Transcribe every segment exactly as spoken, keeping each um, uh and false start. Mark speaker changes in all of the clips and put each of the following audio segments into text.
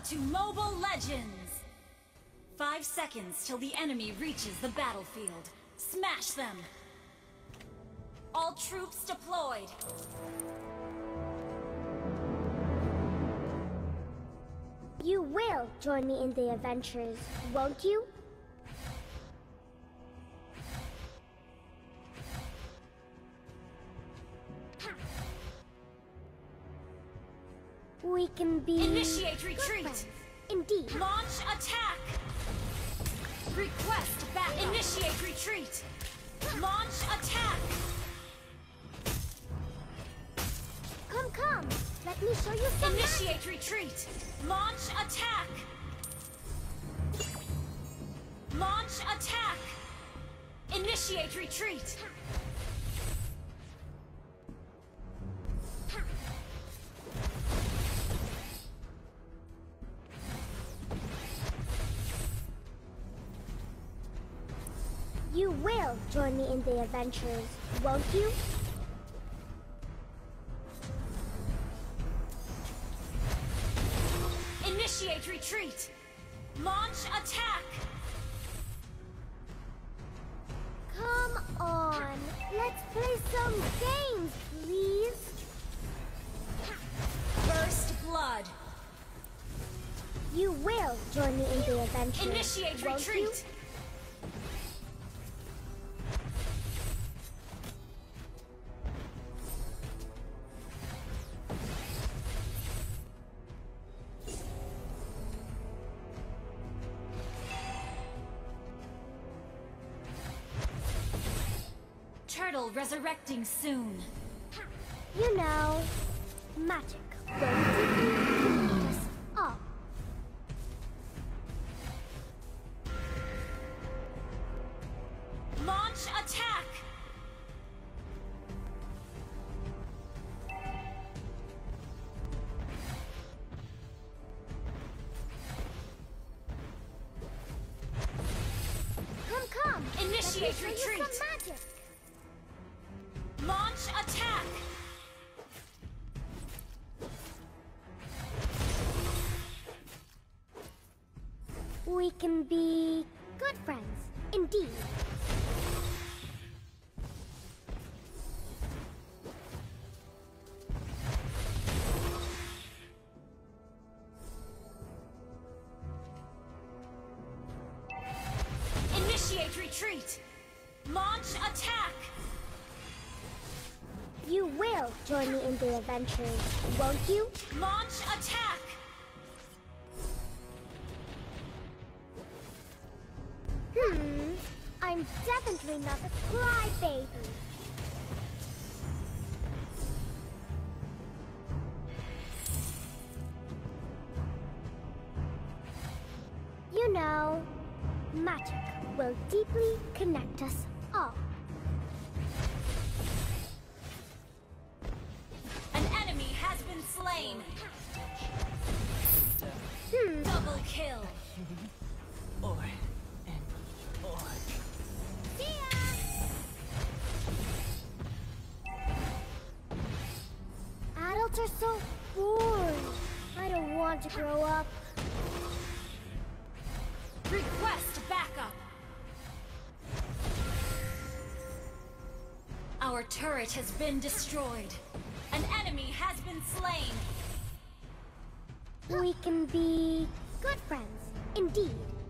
Speaker 1: to Mobile Legends! Five seconds till the enemy reaches the battlefield. Smash them! All troops deployed!
Speaker 2: You will join me in the adventures, won't you? We can be...
Speaker 1: Initiate retreat!
Speaker 2: Indeed.
Speaker 1: Launch attack! Request back. Initiate retreat! Launch attack!
Speaker 2: Come, come! Let me show you some
Speaker 1: Initiate
Speaker 2: magic.
Speaker 1: retreat! Launch attack! Launch attack! Initiate retreat!
Speaker 2: You will join me in the adventures, won't you?
Speaker 1: Initiate retreat! Launch attack!
Speaker 2: Come on, let's play some games, please.
Speaker 1: First blood!
Speaker 2: You will join me in the adventures,
Speaker 1: Initiate
Speaker 2: won't
Speaker 1: retreat!
Speaker 2: you?
Speaker 1: Turtle resurrecting soon.
Speaker 2: You know, magic will defeat us all.
Speaker 1: Launch attack!
Speaker 2: Come, come!
Speaker 1: Initiate
Speaker 2: Let me show you
Speaker 1: retreat.
Speaker 2: some magic.
Speaker 1: Launch attack!
Speaker 2: We can be good friends, indeed.
Speaker 1: Initiate retreat! Launch attack!
Speaker 2: You will join me in the adventures, won't you?
Speaker 1: Launch attack!
Speaker 2: Hmm, I'm definitely not a crybaby. You know, magic will deeply connect us all.
Speaker 1: An enemy has been slain!
Speaker 2: Hmm,
Speaker 1: Double kill!
Speaker 3: Or and or.
Speaker 2: see ya! Adults are so boring. I don't want to grow up.
Speaker 1: Request backup! Our turret has been destroyed. An enemy has been slain.
Speaker 2: We can be good friends, indeed.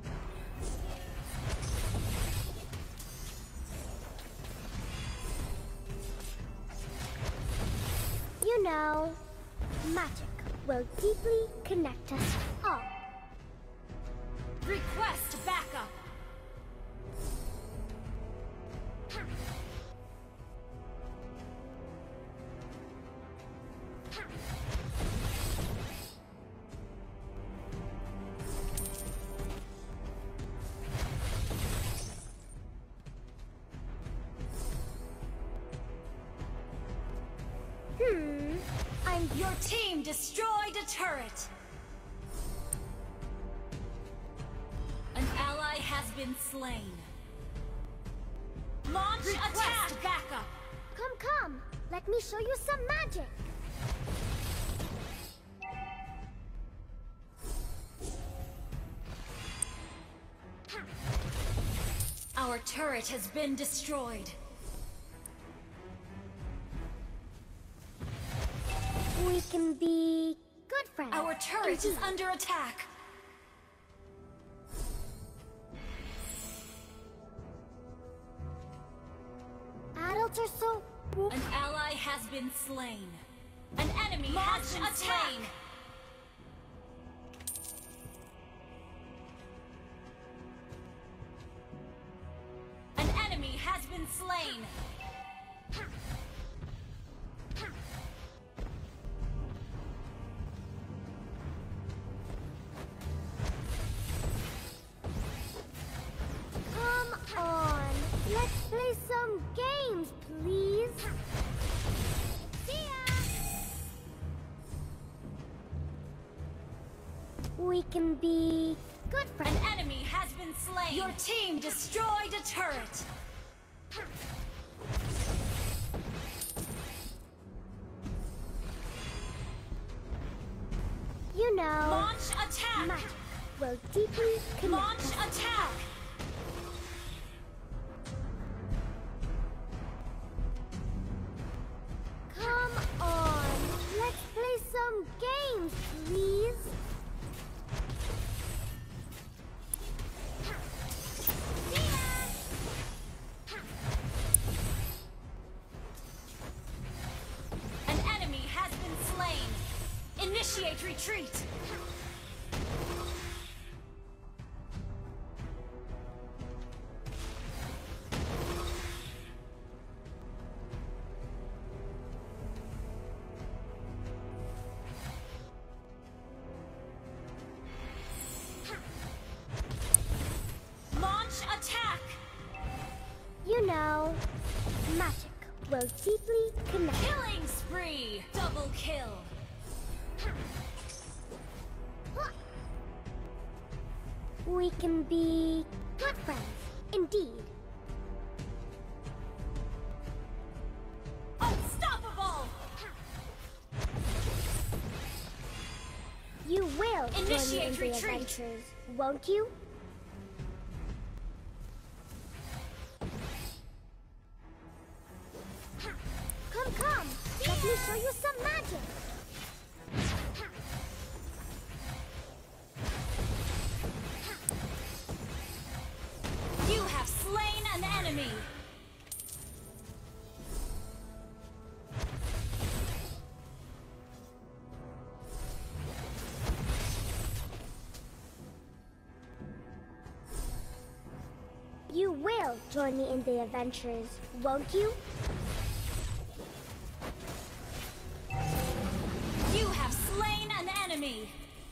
Speaker 2: You know, magic will deeply connect us all.
Speaker 1: Request backup!
Speaker 2: Hmm, I'm...
Speaker 1: Your team destroyed a turret! An ally has been slain. Launch attack! Backup!
Speaker 2: Come, come! Let me show you some magic!
Speaker 1: Our turret has been destroyed.
Speaker 2: We can be good friends.
Speaker 1: Our turret is under attack.
Speaker 2: Adults are so...
Speaker 1: An ally has been slain. An enemy has been slain. An enemy has been slain.
Speaker 2: Come on, let's play some games, please. See ya! We can be good friends.
Speaker 1: An enemy has been slain. Your team destroyed a turret.
Speaker 2: You know,
Speaker 1: Launch attack.
Speaker 2: magic will deeply connect
Speaker 1: Launch
Speaker 2: us.
Speaker 1: attack.
Speaker 2: Come on, let's play some games, please. See ya!
Speaker 1: An enemy has been slain. Initiate retreat. Launch attack.
Speaker 2: You know, magic will deeply connect.
Speaker 1: Killing spree. Double kill.
Speaker 2: We can be good friends, indeed.
Speaker 1: Unstoppable.
Speaker 2: You will join me in
Speaker 1: Initiate
Speaker 2: the
Speaker 1: retreat.
Speaker 2: adventures, won't you? Come, come! Let me show you some magic!
Speaker 1: You have slain an enemy.
Speaker 2: You will join me in the adventures, won't you?
Speaker 1: You have slain an enemy.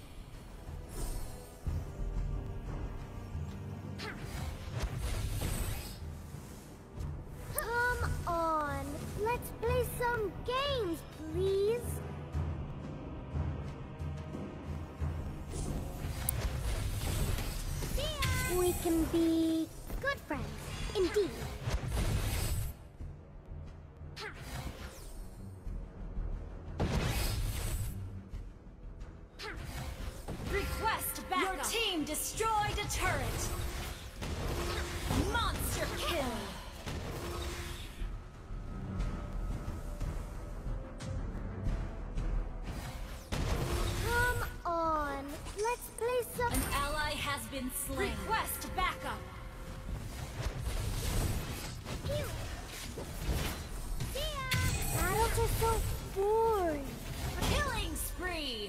Speaker 2: Come on, let's play some games, please. See ya. We can be good friends, indeed.
Speaker 1: Request backup. Your team destroyed a turret. Monster kill.
Speaker 2: Come on, let's play some...
Speaker 1: An ally has been slain. Request backup.
Speaker 2: Pew. See ya. Adults are so boring.
Speaker 1: Killing spree.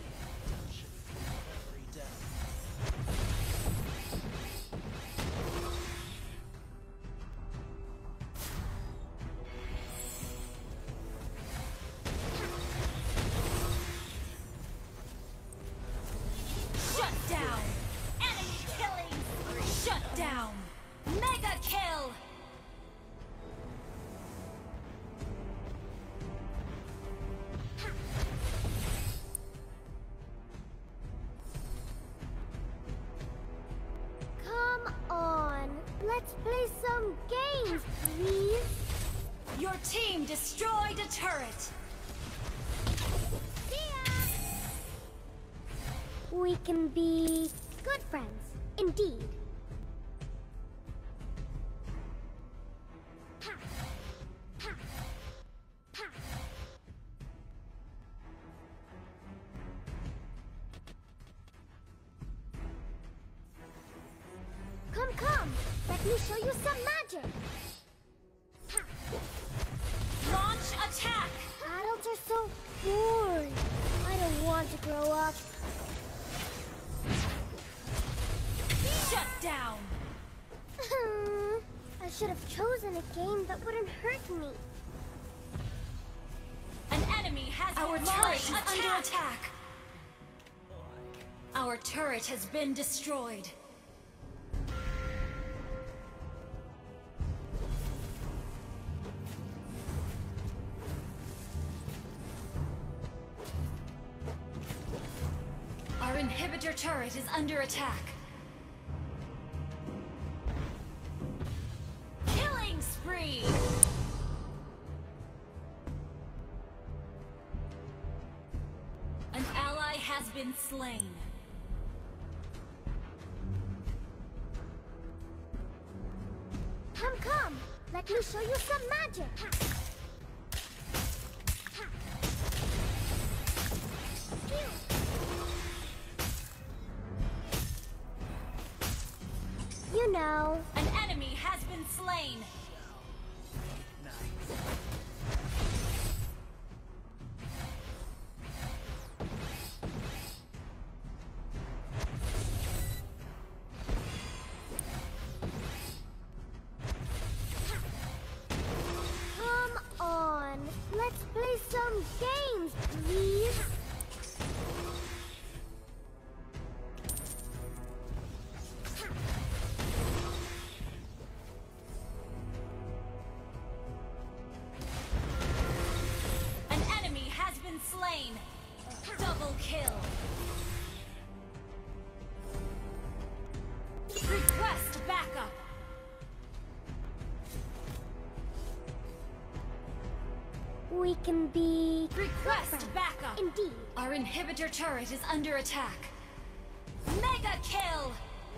Speaker 1: Shut down. Enemy killing spree. Shut down. Mega kill.
Speaker 2: Come on, let's play some games, please.
Speaker 1: Your team destroyed a turret.
Speaker 2: See ya. We can be good friends, indeed. Come, come! Let me show you some magic!
Speaker 1: Launch attack!
Speaker 2: Adults are so boring. I don't want to grow up.
Speaker 1: Shut down!
Speaker 2: I should have chosen a game that wouldn't hurt me.
Speaker 1: An enemy has our turret is under attack. Our turret has been destroyed. Our inhibitor turret is under attack. Killing spree! An ally has been slain.
Speaker 2: Come, come! Let me show you some magic! You know.
Speaker 1: An enemy has been slain.
Speaker 2: Come on. Let's play some games, please.
Speaker 1: An enemy has been slain. Double kill. Request backup.
Speaker 2: We can be...
Speaker 1: Request backup.
Speaker 2: Indeed.
Speaker 1: Our inhibitor turret is under attack. Mega kill.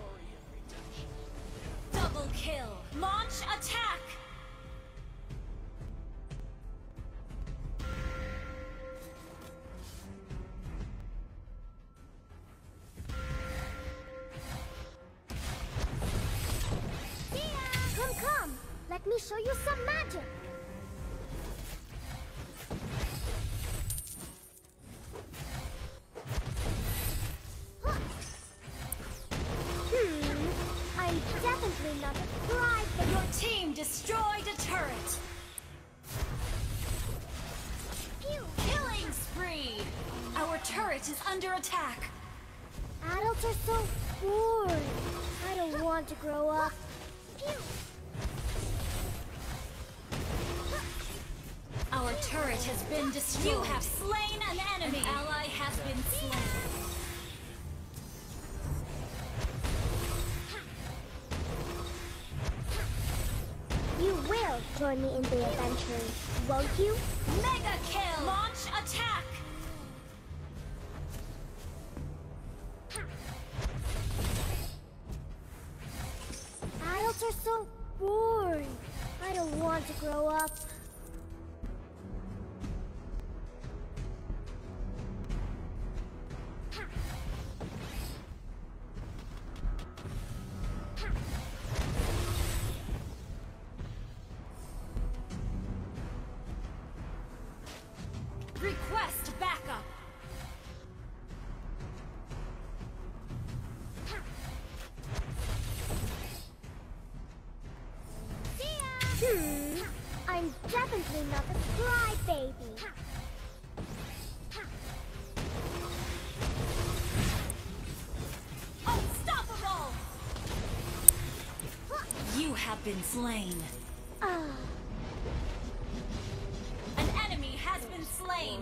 Speaker 1: Double kill. Launch attack.
Speaker 2: Come, come! Let me show you some magic! Huh. Hmm, I'm definitely not a bride, but
Speaker 1: Your team destroyed a turret.
Speaker 2: Phew.
Speaker 1: Killing spree. Our turret is under attack.
Speaker 2: Adults are so boring. I don't want to grow up. Phew.
Speaker 1: Our turret has been destroyed. You have slain an enemy. An ally has been slain.
Speaker 2: You will join me in the adventure, won't you?
Speaker 1: Mega kill. Launch attack.
Speaker 2: Adults are so boring. I don't want to grow up.
Speaker 1: Request backup.
Speaker 2: Hmm, I'm definitely not a crybaby.
Speaker 1: Unstoppable. You have been slain.
Speaker 2: Ah,
Speaker 1: An enemy has been slain.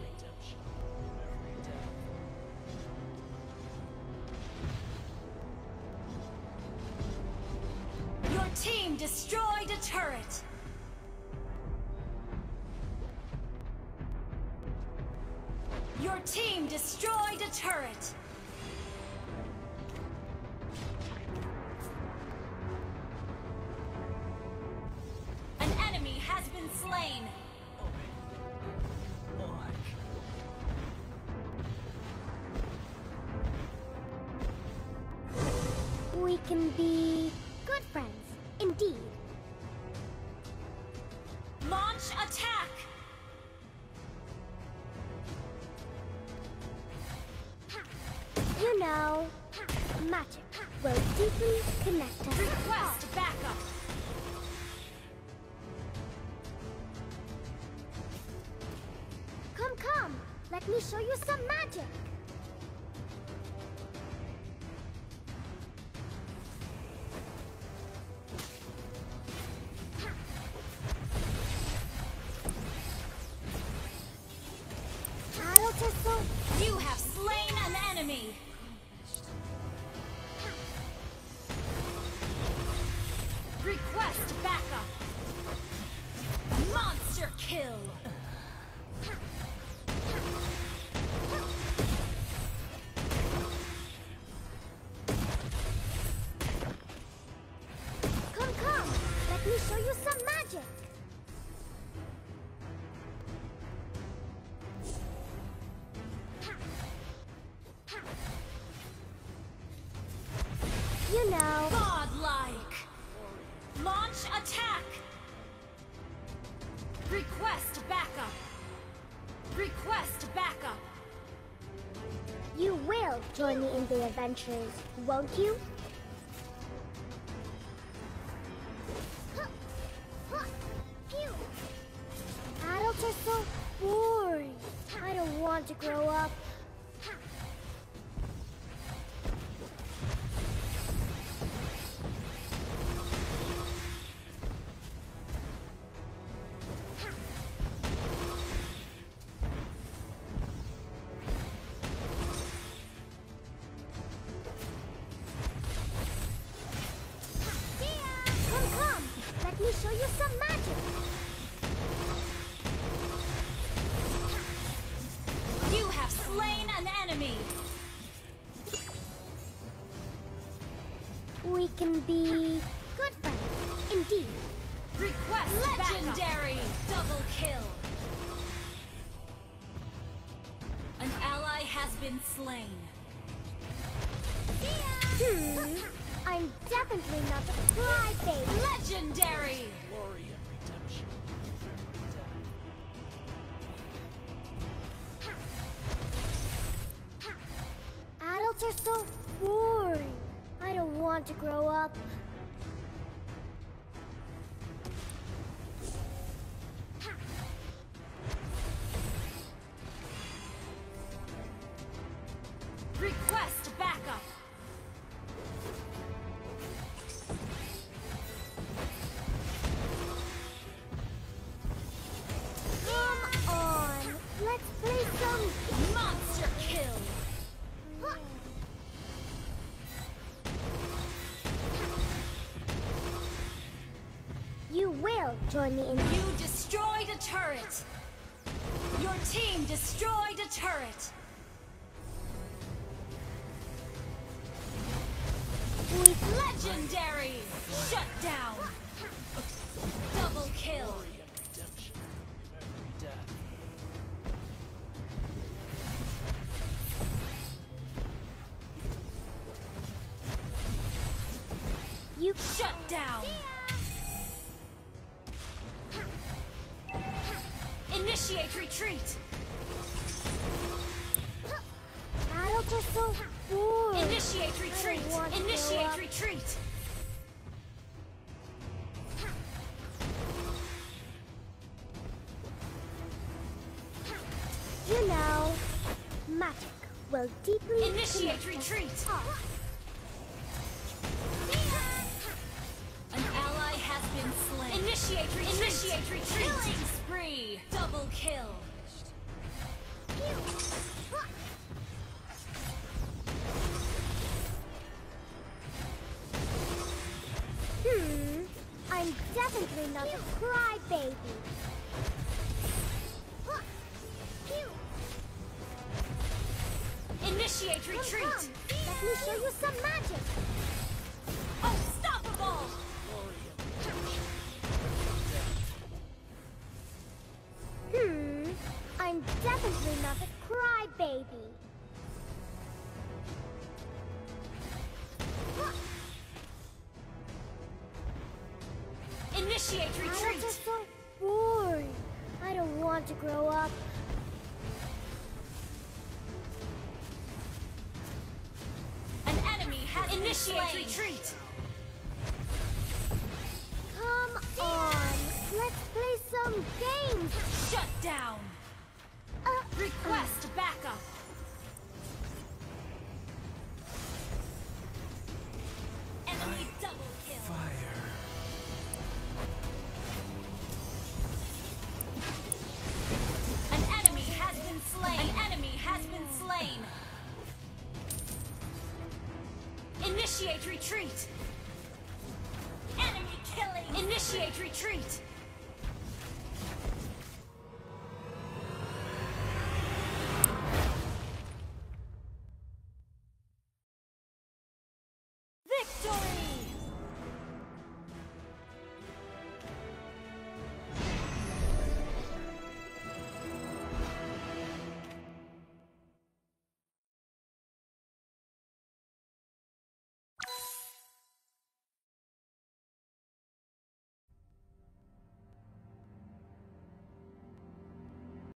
Speaker 1: Your team destroyed a turret. Your team destroyed a turret. An slain.
Speaker 2: We can be good friends, indeed.
Speaker 1: Launch attack!
Speaker 2: You know, magic will deeply connect us.
Speaker 1: Request backup!
Speaker 2: Come, come, let me show you some magic.
Speaker 1: You have slain an enemy! Request backup! Monster kill!
Speaker 2: Come, come, let me show you some magic. You know.
Speaker 1: Godlike! Launch attack! Request backup! Request backup!
Speaker 2: You will join me in the adventures, won't you? Adults are so boring. I don't want to grow up. Come, come, let me show you some magic.
Speaker 1: You have slain an enemy!
Speaker 2: We can be good friends, indeed.
Speaker 1: Request legendary! Double kill! An ally has been slain.
Speaker 2: Hmm, I'm definitely not a crybaby.
Speaker 1: Legendary!
Speaker 3: Glory and redemption.
Speaker 2: Adults are so boring. I don't want to grow up.
Speaker 1: Request backup!
Speaker 2: Come on, let's play some.
Speaker 1: Monster kill!
Speaker 2: You will join me in.
Speaker 1: You destroyed a turret! Your team destroyed a turret!
Speaker 2: We
Speaker 1: Legendary! Shut down! Double kill!
Speaker 3: Glory and redemption. Every death.
Speaker 2: You
Speaker 1: Shut down! Initiate retreat!
Speaker 2: Adults are so boring.
Speaker 1: Initiate retreat!
Speaker 2: I don't want to grow
Speaker 1: Initiate
Speaker 2: up.
Speaker 1: retreat!
Speaker 2: You know, magic will deeply
Speaker 1: Initiate
Speaker 2: connect us
Speaker 1: retreat!
Speaker 2: all.
Speaker 1: An ally has been slain. Initiate retreat! Initiate retreat! Killing spree! Double kill!
Speaker 2: Hmm, I'm definitely not a crybaby.
Speaker 1: Initiate
Speaker 2: Come,
Speaker 1: retreat!
Speaker 2: come, let me show you some magic.
Speaker 1: Unstoppable!
Speaker 3: Glory and redemption.
Speaker 1: Initiate
Speaker 2: Adults
Speaker 1: retreat!
Speaker 2: are so boring. I don't want to grow up.
Speaker 1: An enemy has initiate retreat!
Speaker 2: Come on, let's play some games.
Speaker 1: Shut down!
Speaker 2: Uh,
Speaker 1: Request backup! Enemy double kill!
Speaker 3: Fire.
Speaker 1: An enemy has been slain! An enemy has been slain! Initiate retreat! Enemy killing! Initiate retreat! Victory!